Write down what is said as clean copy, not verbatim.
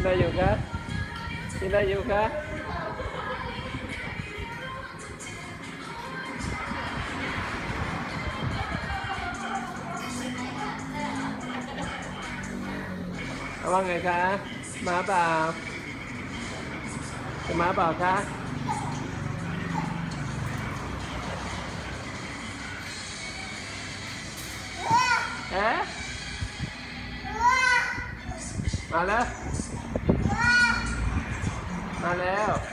ได้อยู่ครับกินได้อยู่ครับว่าไงคะมาเปล่าจะมาเปล่าคะเอ๊ะมาแล้วมาแล้ว